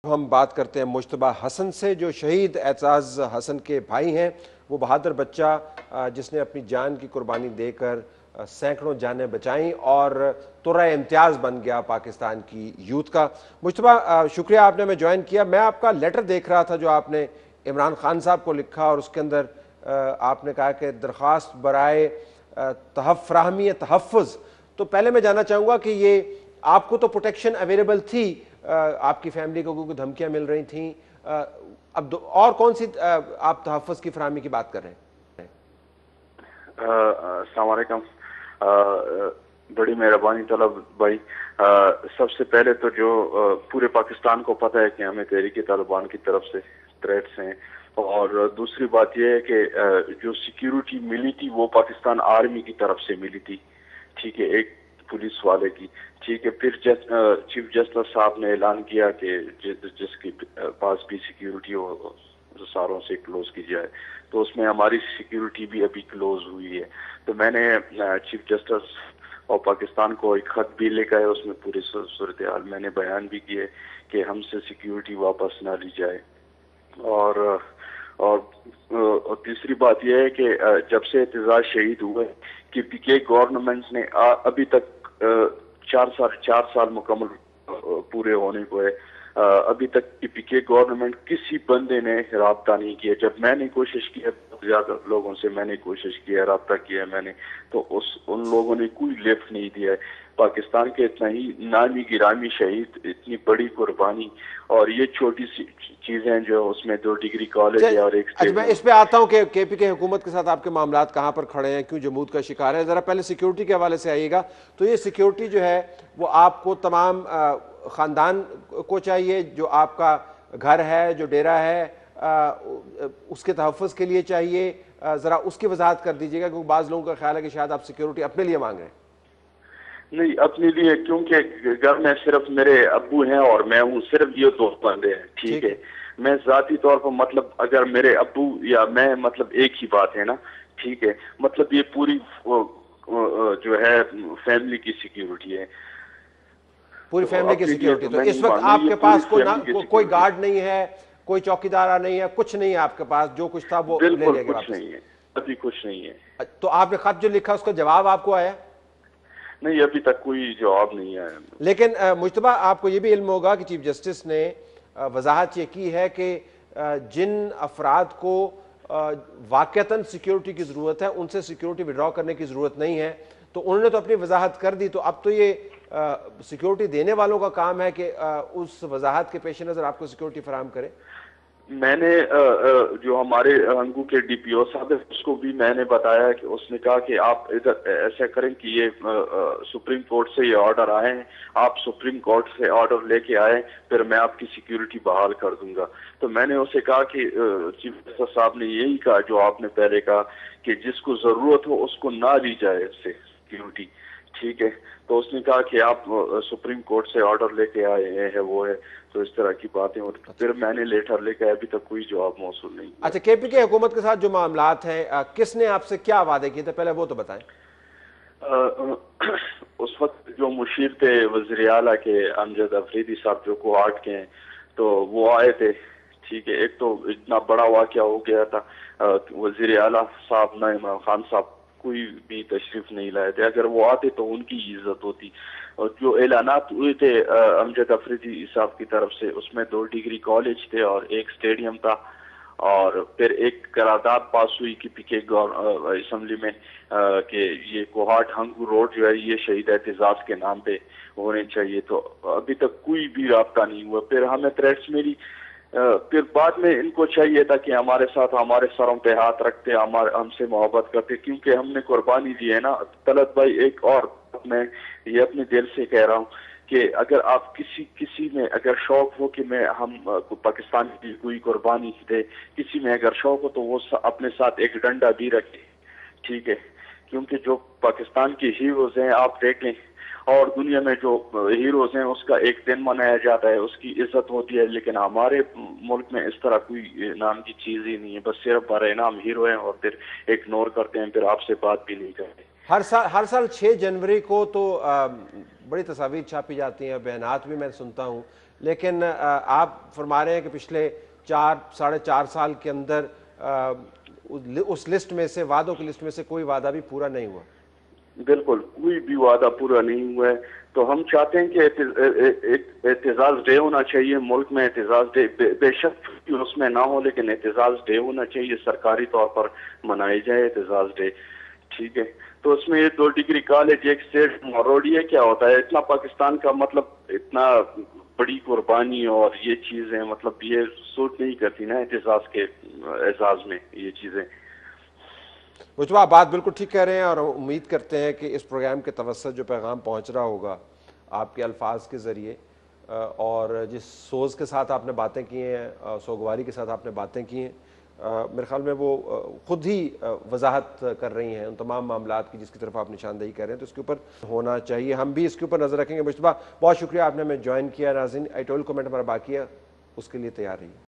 हम बात करते हैं मुश्तबा हसन से, जो शहीद एतजाज़ हसन के भाई हैं। वो बहादुर बच्चा जिसने अपनी जान की कुर्बानी देकर सैकड़ों जानें बचाईं और तुर्रा इम्तियाज़ बन गया पाकिस्तान की यूथ का। मुश्तबा, शुक्रिया आपने हमें ज्वाइन किया। मैं आपका लेटर देख रहा था जो आपने इमरान खान साहब को लिखा, और उसके अंदर आपने कहा कि दरख्वास्त बराए फ्राहमी तहफ़्फ़ुज़। तो पहले मैं जानना चाहूँगा कि ये आपको तो प्रोटेक्शन अवेलेबल थी, आपकी फैमिली को क्योंकि धमकियां मिल रही थी, अब और कौन सी आप तहफ़्फ़ुज़ की फराहमी की बात कर रहे हैं? अस्सलाम वालेकुम। बड़ी मेहरबानी तलब भाई। सबसे पहले तो जो पूरे पाकिस्तान को पता है कि हमें तहरीक तालिबान की तरफ से थ्रेट्स हैं, और दूसरी बात यह है कि जो सिक्योरिटी मिली थी वो पाकिस्तान आर्मी की तरफ से मिली थी, ठीक है, एक पुलिस वाले की, ठीक है। फिर चीफ जस्टिस साहब ने ऐलान किया कि जिसके पास भी सिक्योरिटी हो सारों से क्लोज की जाए, तो उसमें हमारी सिक्योरिटी भी अभी क्लोज हुई है। तो मैंने चीफ जस्टिस और पाकिस्तान को एक खत भी लिखा है, उसमें पूरी सूरत हाल मैंने बयान भी किए कि हमसे सिक्योरिटी वापस ना ली जाए। और तीसरी बात यह है कि जब से एतजाज शहीद हुए कि पीके गवर्नमेंट ने अभी तक 4 साल मुकम्मल पूरे होने को है, अभी तक की पीके गवर्नमेंट किसी बंदे ने राब्ता नहीं किया। जब मैंने कोशिश की है, ज्यादा लोगों से मैंने कोशिश किया, राब्ता किया है मैंने, तो उन लोगों ने कोई लिफ्ट नहीं दिया है। पाकिस्तान के इतना ही नामी गिरामी शहीद, इतनी बड़ी कुर्बानी, और ये छोटी सी चीजें जो उसमें 2 डिग्री कॉलेज है और एक अच्छा, मैं इस पे आता हूँ कि केपीके हुकूमत के साथ आपके मामलात कहाँ पर खड़े हैं, क्यों जमूद का शिकार है। ज़रा पहले सिक्योरिटी के हवाले से आइएगा। तो ये सिक्योरिटी जो है वो आपको तमाम ख़ानदान को चाहिए, जो आपका घर है, जो डेरा है, उसके तहफ़्फ़ुज़ के लिए चाहिए? ज़रा उसकी वजाहत कर दीजिएगा, क्योंकि बाज़ लोगों का ख्याल है कि शायद आप सिक्योरिटी अपने लिए मांग रहे हैं। नहीं, अपने लिए, क्योंकि घर में सिर्फ मेरे अब्बू हैं और मैं हूँ, सिर्फ ये 2 बंदे हैं, ठीक है। मैं जाती तौर पर, मतलब अगर मेरे अब्बू या मैं, मतलब एक ही बात है ना, ठीक है। मतलब ये पूरी जो है फैमिली की सिक्योरिटी है, पूरी फैमिली की सिक्योरिटी। तो इस वक्त आपके पास कोई गार्ड नहीं है, कोई चौकीदार नहीं है, कुछ नहीं है आपके पास? जो कुछ था वो ले लिया गया? कुछ नहीं है, अभी कुछ नहीं है। तो आपने खत जो लिखा उसका जवाब आपको आया? नहीं, अभी तक कोई जवाब नहीं आया। लेकिन मुश्तबा, आपको ये भी इल्म होगा कि चीफ जस्टिस ने वजाहत ये की है कि जिन अफराद को वाक़तन सिक्योरिटी की ज़रूरत है उनसे सिक्योरिटी विड्रॉ करने की ज़रूरत नहीं है। तो उन्होंने तो अपनी वजाहत कर दी, तो अब तो ये सिक्योरिटी देने वालों का काम है कि उस वजाहत के पेश नज़र आपको सिक्योरिटी फराहम करें। मैंने जो हमारे रंगू के डीपीओ साहब है उसको भी मैंने बताया कि उसने कहा कि आप इधर ऐसा करें कि ये सुप्रीम कोर्ट से ये ऑर्डर आए हैं, आप सुप्रीम कोर्ट से ऑर्डर लेके आए, फिर मैं आपकी सिक्योरिटी बहाल कर दूंगा। तो मैंने उसे कहा कि चीफ जस्टिस साहब ने यही कहा जो आपने पहले कहा कि जिसको जरूरत हो उसको ना ली जाए इससे सिक्योरिटी, ठीक है। तो उसने कहा कि आप सुप्रीम कोर्ट से ऑर्डर लेके आए हैं, वो है, तो इस तरह की बातें। और फिर मैंने लेटर लेकर अभी तक कोई जवाब मौसूल नहीं। अच्छा, केपीके हुकूमत के साथ जो मामलात हैं, किसने आपसे क्या वादे किए थे, पहले वो तो बताएं। उस वक्त जो मुशीर थे वज़ीर आला के अमजद अफरीदी साहब, जो कोहाट के हैं, तो वो आए थे, ठीक है। एक तो इतना बड़ा वाक़या हो गया था, वज़ीर आला साहब ना इमरान खान साहब कोई भी तशरीफ नहीं लाए थे। अगर वो आते तो उनकी इज्जत होती। और जो ऐलानात हुए थे अमजद अफरीदी साहब की तरफ से, उसमें 2 डिग्री कॉलेज थे और एक स्टेडियम था, और फिर एक करारदाद पास हुई कि पीके असेंबली में कि ये कोहाट हंगू रोड जो है ये शहीद एतजाज के नाम पे होने चाहिए। तो अभी तक कोई भी राब्ता नहीं हुआ। फिर हमें थ्रेट्स मिली, फिर बाद में इनको चाहिए था कि हमारे साथ हमारे सरों पे हाथ रखते, हमसे मोहब्बत करते, क्योंकि हमने कुर्बानी दी है ना। तलत भाई, एक और मैं ये अपने दिल से कह रहा हूँ कि अगर आप किसी में अगर शौक हो कि हम पाकिस्तान की कोई कुर्बानी दे, किसी में अगर शौक हो तो वो अपने साथ एक डंडा भी रखे, ठीक है। क्योंकि जो पाकिस्तान के हीरोज हैं आप देखें, और दुनिया में जो हीरोज हैं उसका एक दिन मनाया जाता है, उसकी इज्जत होती है, लेकिन हमारे मुल्क में इस तरह कोई नाम की चीज ही नहीं है। बस सिर्फ बड़े नाम हीरो हैं और फिर इग्नोर करते हैं, फिर आपसे बात भी नहीं करते। हर साल 6 जनवरी को तो बड़ी तस्वीर छापी जाती हैं, बयानात भी मैं सुनता हूँ, لیکن آپ فرما رہے ہیں کہ پچھلے 4.5 سال کے اندر اس لسٹ میں سے، وعدوں کی لسٹ میں سے کوئی وعدہ بھی پورا نہیں ہوا۔ بالکل کوئی بھی وعدہ پورا نہیں ہوا ہے۔ تو ہم چاہتے ہیں کہ اعتزاز ڈے ہونا چاہیے ملک میں، اعتزاز ڈے بے شک اس میں نہ ہو، لیکن اعتزاز ڈے ہونا چاہیے، سرکاری طور پر منائی جائے اعتزاز ڈے، ٹھیک ہے۔ تو اس میں 2 ڈگری کالج، ایک اسٹیٹ موروڈیا کیا ہوتا ہے، اتنا پاکستان کا مطلب اتنا بڑی قربانی اور یہ چیزیں مطلب یہ سوٹ نہیں کرتی نا اعتزاز کے اعزاز میں یہ چیزیں۔ مجتبیٰ آپ بات بالکل ٹھیک کہہ رہے ہیں، اور امید کرتے ہیں کہ اس پروگرام کے توسط جو پیغام پہنچ رہا ہوگا آپ کے الفاظ کے ذریعے، اور جس سوز کے ساتھ آپ نے باتیں کی ہیں، سوگواری کے ساتھ آپ نے باتیں کی ہیں، میرے خیال میں وہ خود ہی وضاحت کر رہی ہیں ان تمام معاملات کی جس کی طرف آپ نشاندہی کر رہے ہیں، تو اس کے اوپر ہونا چاہیے، ہم بھی اس کے اوپر نظر رکھیں گے۔ مجتبیٰ بہت شکریہ، آپ نے ہمیں جوائن کیا۔ ناظرین، ایٹول کومنٹ ہمارا باقی ہے، اس کے لیے تیار رہیے۔